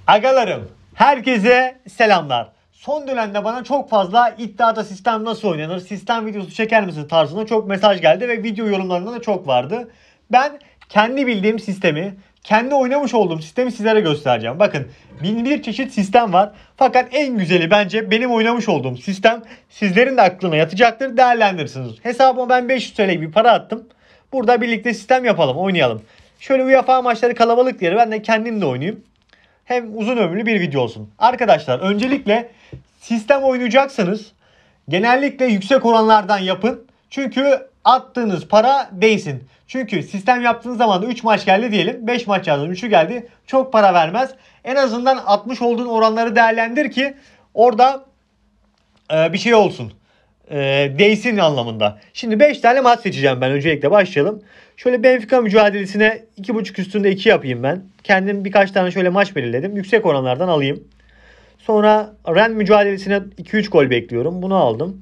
Agalarım, herkese selamlar. Son dönemde bana çok fazla iddiada sistem nasıl oynanır, sistem videosu çeker misin tarzında çok mesaj geldi ve video yorumlarında da çok vardı. Ben kendi bildiğim sistemi, kendi oynamış olduğum sistemi sizlere göstereceğim. Bakın, bin bir çeşit sistem var. Fakat en güzeli bence benim oynamış olduğum sistem. Sizlerin de aklına yatacaktır, değerlendirirsiniz. Hesabıma ben 500 TL bir para attım. Burada birlikte sistem yapalım, oynayalım. Şöyle UEFA maçları kalabalık diye ben de kendim de oynayayım. Hem uzun ömürlü bir video olsun. Arkadaşlar, öncelikle sistem oynayacaksanız genellikle yüksek oranlardan yapın. Çünkü attığınız para değsin. Çünkü sistem yaptığınız zaman da 3 maç geldi diyelim. 5 maç yazdım, 3'ü geldi. Çok para vermez. En azından atmış olduğun oranları değerlendir ki orada bir şey olsun. Değsin anlamında. Şimdi 5 tane maç seçeceğim ben. Öncelikle başlayalım. Şöyle Benfica mücadelesine 2.5 üstünde 2 yapayım ben. Kendim birkaç tane şöyle maç belirledim. Yüksek oranlardan alayım. Sonra Rennes mücadelesine 2-3 gol bekliyorum. Bunu aldım.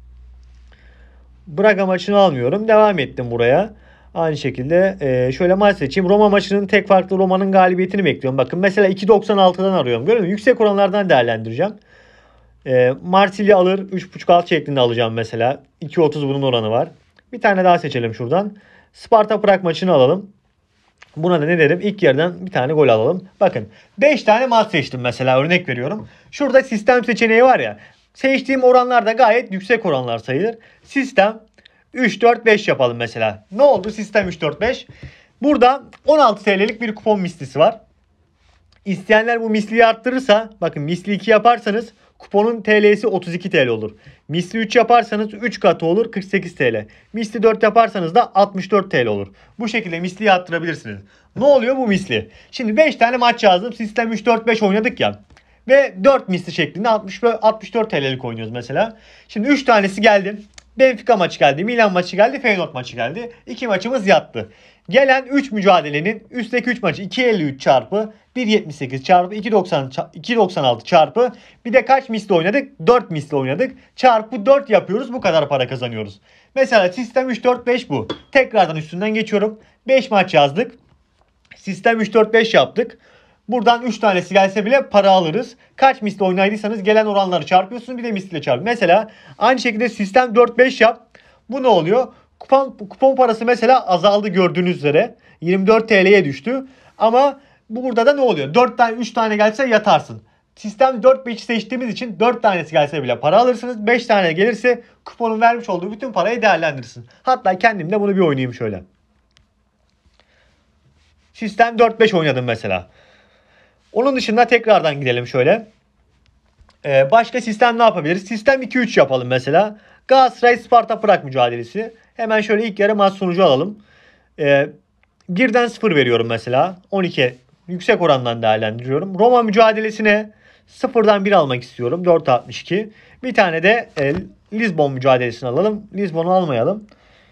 Braga maçını almıyorum. Devam ettim buraya. Aynı şekilde şöyle maç seçeyim. Roma maçının tek farklı Roma'nın galibiyetini bekliyorum. Bakın mesela 2.96'dan arıyorum. Görüyor musun? Yüksek oranlardan değerlendireceğim. Marsilya alır. 3.5 alt şeklinde alacağım mesela. 2.30 bunun oranı var. Bir tane daha seçelim şuradan. Sparta Prag maçını alalım. Buna da ne derim? İlk yarıdan bir tane gol alalım. Bakın 5 tane maç seçtim mesela, örnek veriyorum. Şurada sistem seçeneği var ya. Seçtiğim oranlar da gayet yüksek oranlar sayılır. Sistem 3-4-5 yapalım mesela. Ne oldu sistem 3-4-5? Burada 16 TL'lik bir kupon mislisi var. İsteyenler bu misliyi arttırırsa, bakın misli 2 yaparsanız kuponun TL'si 32 TL olur. Misli 3 yaparsanız 3 katı olur, 48 TL. Misli 4 yaparsanız da 64 TL olur. Bu şekilde misliyi arttırabilirsiniz. Ne oluyor bu misli? Şimdi 5 tane maç yazdım. Sistem 3-4-5 oynadık ya. Ve 4 misli şeklinde 64 TL'lik oynuyoruz mesela. Şimdi 3 tanesi geldi. Benfica maçı geldi, Milan maçı geldi, Feyenoord maçı geldi. 2 maçımız yattı. Gelen 3 mücadelenin üstteki 3 maçı 2.53 çarpı 1.78 çarpı 2.96 çarpı bir de kaç misli oynadık? 4 misli oynadık. Çarpı 4 yapıyoruz. Bu kadar para kazanıyoruz. Mesela sistem 3-4-5 bu. Tekrardan üstünden geçiyorum. 5 maç yazdık. Sistem 3-4-5 yaptık. Buradan 3 tanesi gelse bile para alırız. Kaç misli oynaydıysanız gelen oranları çarpıyorsunuz. Bir de misliyle çarpın. Mesela aynı şekilde sistem 4-5 yap. Bu ne oluyor? Kupon parası mesela azaldı gördüğünüz üzere. 24 TL'ye düştü. Ama burada da ne oluyor? 4 tane 3 tane gelse yatarsın. Sistem 4-5 seçtiğimiz için 4 tanesi gelse bile para alırsınız. 5 tane gelirse kuponun vermiş olduğu bütün parayı değerlendirirsin. Hatta kendim de bunu bir oynayayım şöyle. Sistem 4-5 oynadım mesela. Onun dışında tekrardan gidelim şöyle. Başka sistem ne yapabiliriz? Sistem 2-3 yapalım mesela. Galatasaray Sparta Prag mücadelesi. Hemen şöyle ilk yarı maç sonucu alalım. 1'den 0 veriyorum mesela. 12 yüksek orandan değerlendiriyorum. Roma mücadelesine 0'dan 1 almak istiyorum. 4.62. Bir tane de Lisbon mücadelesini alalım. Lisbon'u almayalım.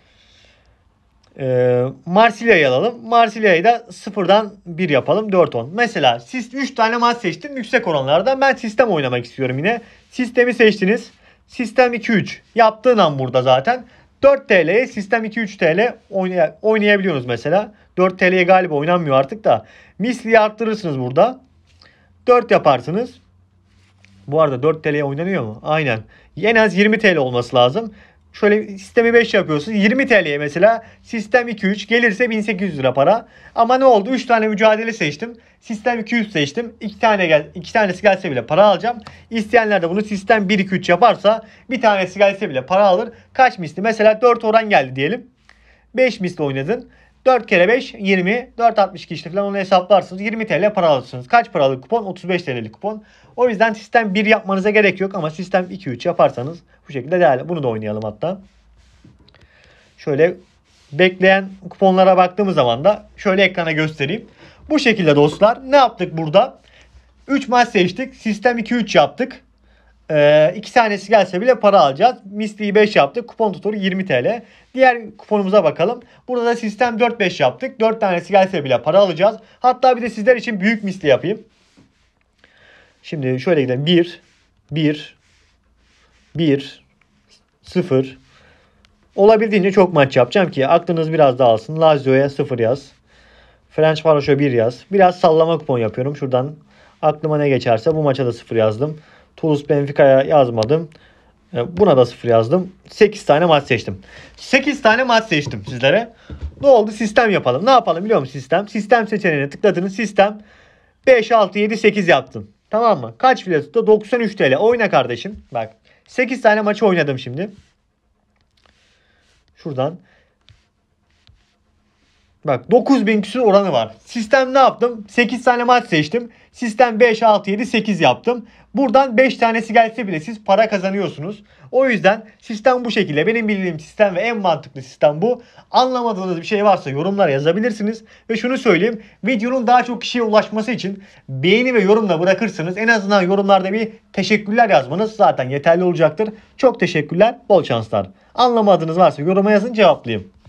Marsilya'yı alalım. Marsilya'yı da 0'dan 1 yapalım. 4.10. Mesela siz 3 tane maç seçtim yüksek oranlardan. Ben sistem oynamak istiyorum yine. Sistemi seçtiniz. Sistem 2-3. Yaptığın an burada zaten. 4 TL'ye sistem 2-3 TL oynayabiliyorsunuz mesela. 4 TL'ye galiba oynanmıyor artık da. Misliyi arttırırsınız burada. 4 yaparsınız. Bu arada 4 TL'ye oynanıyor mu? Aynen. En az 20 TL olması lazım. Şöyle sistemi 5 yapıyorsunuz. 20 TL'ye mesela sistem 2-3 gelirse 1800 lira para. Ama ne oldu? 3 tane mücadele seçtim. Sistem 200 seçtim. 2 tanesi gelse bile para alacağım. İsteyenler de bunu sistem 1-2-3 yaparsa bir tanesi gelse bile para alır. Kaç misli? Mesela 4 oran geldi diyelim. 5 misli oynadın. 4 kere 5 20. 4.62 işte falan onu hesaplarsınız. 20 TL para alırsınız. Kaç paralık kupon? 35 TL'lik kupon. O yüzden sistem 1 yapmanıza gerek yok ama sistem 2-3 yaparsanız bu şekilde değerli. Bunu da oynayalım hatta. Şöyle bekleyen kuponlara baktığımız zaman da şöyle ekrana göstereyim. Bu şekilde dostlar. Ne yaptık burada? 3 maç seçtik. Sistem 2-3 yaptık. 2 tanesi gelse bile para alacağız. Misliyi 5 yaptık. Kupon tuturu 20 TL. Diğer kuponumuza bakalım. Burada da sistem 4-5 yaptık. 4 tanesi gelse bile para alacağız. Hatta bir de sizler için büyük misli yapayım. Şimdi şöyle gidelim. 1 0. Olabildiğince çok maç yapacağım ki aklınız biraz dağılsın. Lazio'ya 0 yaz. Ferencvaros'a 1 yaz. Biraz sallama kupon yapıyorum. Şuradan Aklıma ne geçerse bu maça da 0 yazdım. Toulouse Benfica'ya yazmadım. Buna da 0 yazdım. 8 tane maç seçtim. 8 tane maç seçtim sizlere. Ne oldu? Sistem yapalım. Ne yapalım biliyor musun sistem? Sistem seçeneğine tıkladınız. Sistem 5, 6, 7, 8 yaptın. Tamam mı? Kaç file tuttu? 93 TL. Oyna kardeşim. Bak 8 tane maçı oynadım şimdi. Şuradan. Bak 9000 küsur oranı var. Sistem ne yaptım? 8 tane maç seçtim. Sistem 5, 6, 7, 8 yaptım. Buradan 5 tanesi gelse bile siz para kazanıyorsunuz. O yüzden sistem bu şekilde. Benim bildiğim sistem ve en mantıklı sistem bu. Anlamadığınız bir şey varsa yorumlara yazabilirsiniz. Ve şunu söyleyeyim. Videonun daha çok kişiye ulaşması için beğeni ve yorumla bırakırsınız. En azından yorumlarda bir teşekkürler yazmanız zaten yeterli olacaktır. Çok teşekkürler. Bol şanslar. Anlamadığınız varsa yoruma yazın, cevaplayayım.